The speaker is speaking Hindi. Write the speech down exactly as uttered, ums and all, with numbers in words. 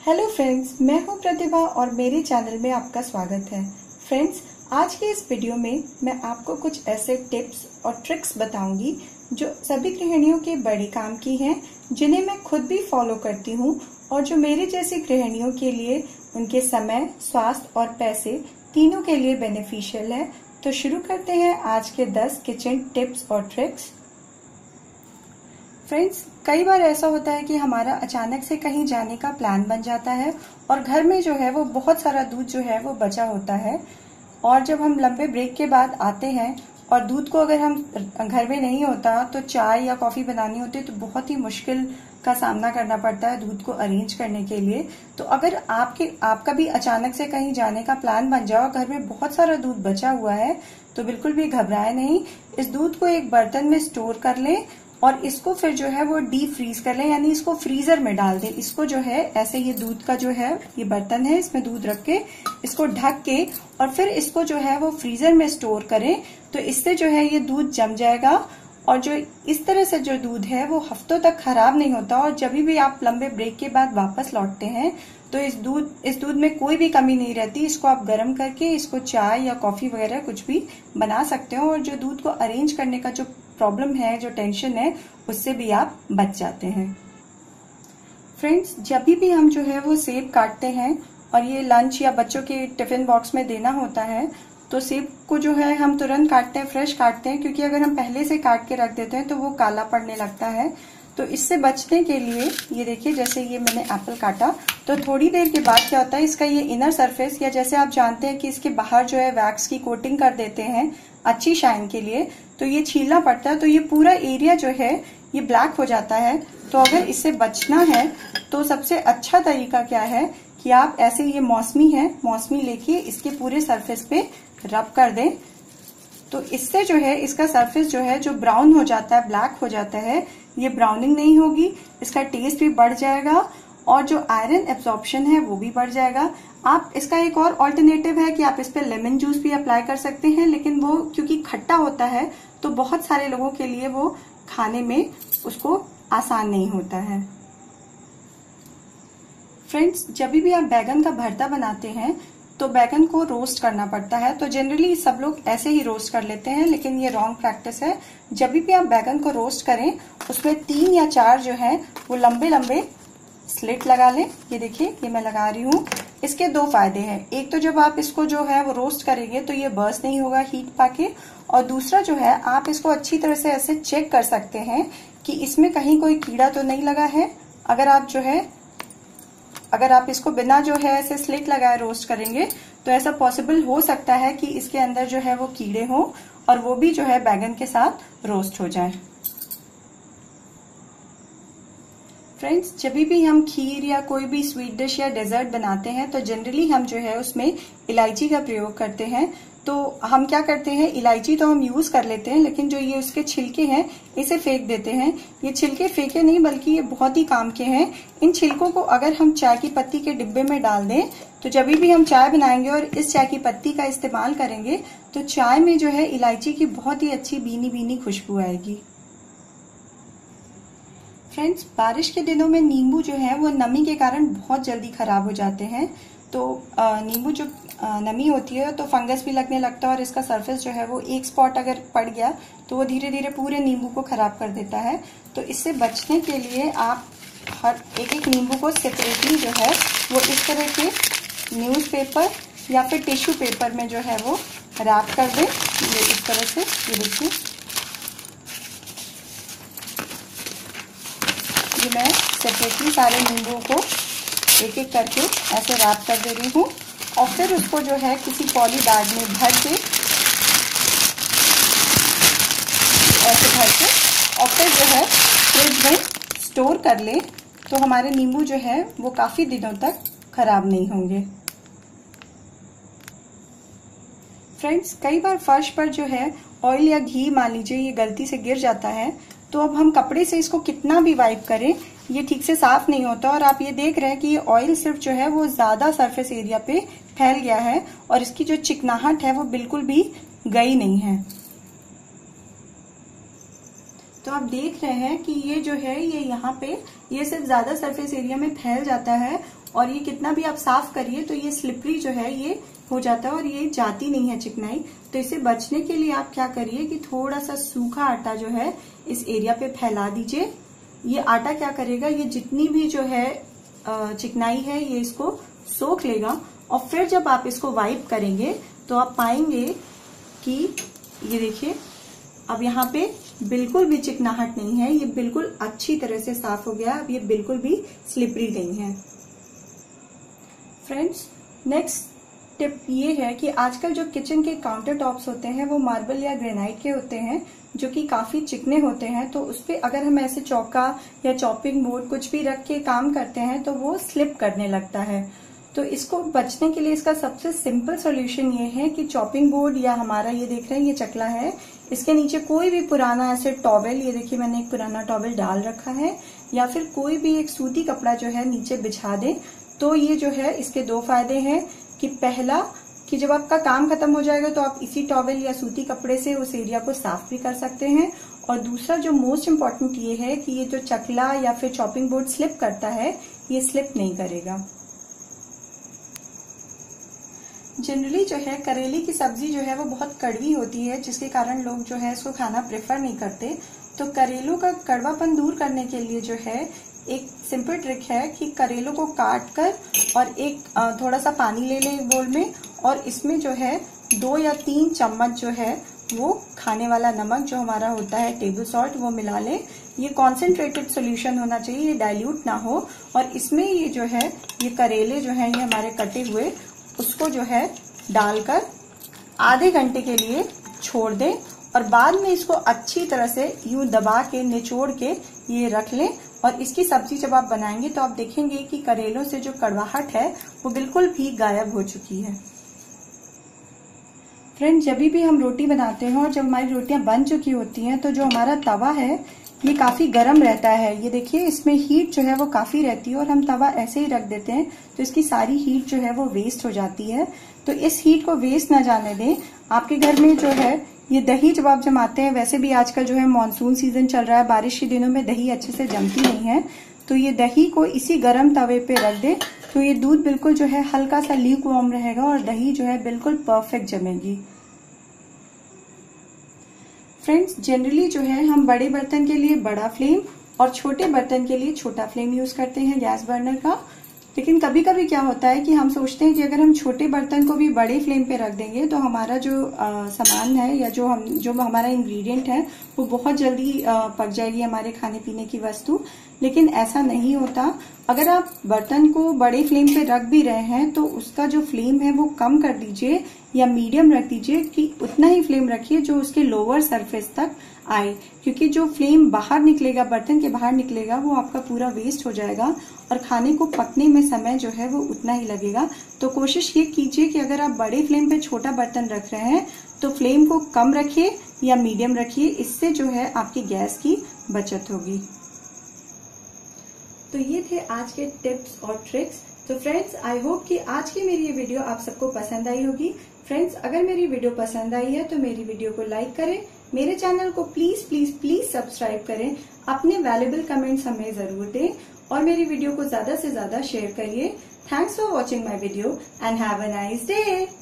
हेलो फ्रेंड्स, मैं हूं प्रतिभा और मेरे चैनल में आपका स्वागत है। फ्रेंड्स, आज के इस वीडियो में मैं आपको कुछ ऐसे टिप्स और ट्रिक्स बताऊंगी जो सभी गृहिणियों के बड़े काम की हैं, जिन्हें मैं खुद भी फॉलो करती हूं और जो मेरे जैसी गृहिणियों के लिए उनके समय, स्वास्थ्य और पैसे तीनों के लिए बेनिफिशियल है। तो शुरू करते हैं आज के दस किचन टिप्स और ट्रिक्स। फ्रेंड्स, कई बार ऐसा होता है कि हमारा अचानक से कहीं जाने का प्लान बन जाता है और घर में जो है वो बहुत सारा दूध जो है वो बचा होता है, और जब हम लंबे ब्रेक के बाद आते हैं और दूध को अगर हम घर में नहीं होता तो चाय या कॉफी बनानी होती है तो बहुत ही मुश्किल का सामना करना पड़ता है दूध को अरेंज करने के लिए। तो अगर आपके आपका भी अचानक से कहीं जाने का प्लान बन जाओ, घर में बहुत सारा दूध बचा हुआ है, तो बिल्कुल भी घबराए नहीं। इस दूध को एक बर्तन में स्टोर कर लें और इसको फिर जो है वो डीप फ्रीज कर लें, यानी इसको फ्रीजर में डाल दें। इसको जो है ऐसे, ये दूध का जो है ये बर्तन है, इसमें दूध रख के इसको ढक के और फिर इसको जो है वो फ्रीजर में स्टोर करें। तो इससे जो है ये दूध जम जाएगा और जो इस तरह से जो दूध है वो हफ्तों तक खराब नहीं होता। और जब भी आप लंबे ब्रेक के बाद वापस लौटते हैं तो इस दूध इस दूध में कोई भी कमी नहीं रहती। इसको आप गर्म करके इसको चाय या कॉफी वगैरह कुछ भी बना सकते हो और जो दूध को अरेंज करने का जो प्रॉब्लम है, जो टेंशन है, उससे भी आप बच जाते हैं। फ्रेंड्स, जब भी हम जो है वो सेब काटते हैं और ये लंच या बच्चों के टिफिन बॉक्स में देना होता है, तो सेब को जो है हम तुरंत काटते हैं, फ्रेश काटते हैं, क्योंकि अगर हम पहले से काट के रख देते हैं तो वो काला पड़ने लगता है। तो इससे बचने के लिए ये देखिए, जैसे ये मैंने एप्पल काटा तो थोड़ी देर के बाद क्या होता है, इसका ये इनर सरफेस, या जैसे आप जानते हैं कि इसके बाहर जो है वैक्स की कोटिंग कर देते हैं अच्छी शाइन के लिए, तो ये छीलना पड़ता है। तो ये पूरा एरिया जो है ये ब्लैक हो जाता है। तो अगर इससे बचना है तो सबसे अच्छा तरीका क्या है कि आप ऐसे, ये मौसमी है, मौसमी लेके इसके पूरे सरफेस पे रब कर दें। तो इससे जो है इसका सरफेस जो है जो ब्राउन हो जाता है, ब्लैक हो जाता है, ये ब्राउनिंग नहीं होगी, इसका टेस्ट भी बढ़ जाएगा और जो आयरन एब्जॉर्प्शन है वो भी बढ़ जाएगा। आप इसका एक और ऑल्टरनेटिव है कि आप इस पे लेमन जूस भी अप्लाई कर सकते हैं, लेकिन वो क्योंकि खट्टा होता है तो बहुत सारे लोगों के लिए वो खाने में उसको आसान नहीं होता है। फ्रेंड्स, जब भी आप बैगन का भरता बनाते हैं तो बैगन को रोस्ट करना पड़ता है। तो जनरली सब लोग ऐसे ही रोस्ट कर लेते हैं, लेकिन ये रॉन्ग प्रैक्टिस है। जब भी आप बैगन को रोस्ट करें उसमें तीन या चार जो है वो लंबे लंबे स्लिट लगा लें। ये देखिए, ये मैं लगा रही हूँ। इसके दो फायदे हैं। एक तो जब आप इसको जो है वो रोस्ट करेंगे तो ये बर्स्ट नहीं होगा हीट पाके, और दूसरा जो है आप इसको अच्छी तरह से ऐसे चेक कर सकते हैं कि इसमें कहीं कोई कीड़ा तो नहीं लगा है। अगर आप जो है अगर आप इसको बिना जो है ऐसे स्लिट लगाए रोस्ट करेंगे तो ऐसा पॉसिबल हो सकता है कि इसके अंदर जो है वो कीड़े हों और वो भी जो है बैगन के साथ रोस्ट हो जाए। फ्रेंड्स, जब भी हम खीर या कोई भी स्वीट डिश या डेजर्ट बनाते हैं तो जनरली हम जो है उसमें इलायची का प्रयोग करते हैं। तो हम क्या करते हैं, इलायची तो हम यूज कर लेते हैं, लेकिन जो ये उसके छिलके हैं इसे फेंक देते हैं। ये छिलके फेंके नहीं, बल्कि ये बहुत ही काम के हैं। इन छिलकों को अगर हम चाय की पत्ती के डिब्बे में डाल दें तो जब भी हम चाय बनाएंगे और इस चाय की पत्ती का इस्तेमाल करेंगे तो चाय में जो है इलायची की बहुत ही अच्छी भीनी भीनी खुशबू आएगी। फ्रेंड्स, बारिश के दिनों में नींबू जो है वो नमी के कारण बहुत जल्दी खराब हो जाते हैं। तो नींबू जो आ, नमी होती है तो फंगस भी लगने लगता है और इसका सरफेस जो है वो एक स्पॉट अगर पड़ गया तो वो धीरे धीरे पूरे नींबू को खराब कर देता है। तो इससे बचने के लिए आप हर एक एक नींबू को सेपरेटली जो है वो इस तरह के न्यूज़पेपर या फिर टिश्यू पेपर में जो है वो रैप कर दें। ये इस तरह से, ये देखिए, ये मैं सेपरेटली सारे नींबू को एक एक करके ऐसे रैप कर दे रही हूँ और फिर उसको जो है किसी पॉली बैग में भर के ऐसे भर के और फिर जो है फ्रिज में स्टोर कर ले तो हमारे नींबू जो है वो काफी दिनों तक खराब नहीं होंगे। फ्रेंड्स, कई बार फर्श पर जो है ऑयल या घी मान लीजिए ये गलती से गिर जाता है, तो अब हम कपड़े से इसको कितना भी वाइप करें ये ठीक से साफ नहीं होता और आप ये देख रहे हैं कि ये ऑयल सिर्फ जो है वो ज्यादा सरफेस एरिया पे फैल गया है और इसकी जो चिकनाहट है वो बिल्कुल भी गई नहीं है। तो तो आप देख रहे हैं कि ये जो है ये यहाँ पे ये सिर्फ ज्यादा सरफेस एरिया में फैल जाता है और ये कितना भी आप साफ करिए तो ये स्लिपरी जो है ये हो जाता है और ये जाती नहीं है चिकनाई। तो इसे बचने के लिए आप क्या करिए कि थोड़ा सा सूखा आटा जो है इस एरिया पे फैला दीजिए। ये आटा क्या करेगा, ये जितनी भी जो है चिकनाई है ये इसको सोख लेगा और फिर जब आप इसको वाइप करेंगे तो आप पाएंगे कि ये देखिए अब यहाँ पे बिल्कुल भी चिकनाहट नहीं है, ये बिल्कुल अच्छी तरह से साफ हो गया। अब ये बिल्कुल भी स्लिपरी नहीं है। फ्रेंड्स, नेक्स्ट टिप ये है कि आजकल जो किचन के काउंटर टॉप्स होते हैं वो मार्बल या ग्रेनाइट के होते हैं जो कि काफी चिकने होते हैं। तो उस पे अगर हम ऐसे चौका या चॉपिंग बोर्ड कुछ भी रख के काम करते हैं तो वो स्लिप करने लगता है। तो इसको बचने के लिए इसका सबसे सिंपल सॉल्यूशन ये है कि चॉपिंग बोर्ड या हमारा ये देख रहे हैं ये चकला है, इसके नीचे कोई भी पुराना ऐसे टॉवेल, ये देखिए मैंने एक पुराना टॉवेल डाल रखा है, या फिर कोई भी एक सूती कपड़ा जो है नीचे बिछा दे। तो ये जो है इसके दो फायदे हैं कि पहला कि जब आपका काम खत्म हो जाएगा तो आप इसी टॉवेल या सूती कपड़े से उस एरिया को साफ भी कर सकते हैं, और दूसरा जो मोस्ट इम्पॉर्टेंट ये है कि ये जो चकला या फिर चॉपिंग बोर्ड स्लिप करता है ये स्लिप नहीं करेगा। जनरली जो है करेले की सब्जी जो है वो बहुत कड़वी होती है जिसके कारण लोग जो है इसको खाना प्रेफर नहीं करते। तो करेलों का कड़वापन दूर करने के लिए जो है एक सिंपल ट्रिक है कि करेलों को काट कर और एक थोड़ा सा पानी ले लें बोल में, और इसमें जो है दो या तीन चम्मच जो है वो खाने वाला नमक जो हमारा होता है टेबल सॉल्ट वो मिला लें। ये कॉन्सेंट्रेटेड सोल्यूशन होना चाहिए, ये डाइल्यूट ना हो। और इसमें ये जो है ये करेले जो है ये हमारे कटे हुए उसको जो है डालकर आधे घंटे के लिए छोड़ दें और बाद में इसको अच्छी तरह से यूं दबा के निचोड़ के ये रख लें। और इसकी सब्जी जब आप बनाएंगे तो आप देखेंगे कि करेलों से जो कड़वाहट है वो बिल्कुल भी गायब हो चुकी है। फ्रेंड्स, जब भी हम रोटी बनाते हैं और जब हमारी रोटियां बन चुकी होती हैं तो जो हमारा तवा है ये काफी गर्म रहता है। ये देखिए इसमें हीट जो है वो काफी रहती है और हम तवा ऐसे ही रख देते हैं तो इसकी सारी हीट जो है वो वेस्ट हो जाती है। तो इस हीट को वेस्ट ना जाने दें। आपके घर में जो है ये दही जब आप जमाते हैं, वैसे भी आजकल जो है मानसून सीजन चल रहा है, बारिश के दिनों में दही अच्छे से जमती नहीं है, तो ये दही को इसी गर्म तवे पे रख दे तो ये दूध बिल्कुल जो है हल्का सा ल्यूक वार्म रहेगा और दही जो है बिल्कुल परफेक्ट जमेगी। फ्रेंड्स, जनरली जो है हम बड़े बर्तन के लिए बड़ा फ्लेम और छोटे बर्तन के लिए छोटा फ्लेम यूज करते हैं गैस बर्नर का। लेकिन कभी कभी क्या होता है कि हम सोचते हैं कि अगर हम छोटे बर्तन को भी बड़े फ्लेम पे रख देंगे तो हमारा जो आ, सामान है या जो हम जो हमारा इंग्रेडिएंट है वो बहुत जल्दी आ, पक जाएगी हमारे खाने पीने की वस्तु। लेकिन ऐसा नहीं होता। अगर आप बर्तन को बड़े फ्लेम पे रख भी रहे हैं तो उसका जो फ्लेम है वो कम कर दीजिए या मीडियम रख दीजिए, कि उतना ही फ्लेम रखिए जो उसके लोअर सरफेस तक आए, क्योंकि जो फ्लेम बाहर निकलेगा, बर्तन के बाहर निकलेगा, वो आपका पूरा वेस्ट हो जाएगा और खाने को पकने में समय जो है वो उतना ही लगेगा। तो कोशिश ये कीजिए कि अगर आप बड़े फ्लेम पे छोटा बर्तन रख रहे हैं तो फ्लेम को कम रखिए या मीडियम रखिए, इससे जो है आपकी गैस की बचत होगी। तो ये थे आज के टिप्स और ट्रिक्स। तो फ्रेंड्स, आई होप कि आज की मेरी ये वीडियो आप सबको पसंद आई होगी। फ्रेंड्स, अगर मेरी वीडियो पसंद आई है तो मेरी वीडियो को लाइक करें, मेरे चैनल को प्लीज प्लीज प्लीज सब्सक्राइब करें, अपने वैल्यूएबल कमेंट्स हमें जरूर दें और मेरी वीडियो को ज्यादा से ज्यादा शेयर करिए। Thanks for watching my video and have a nice day.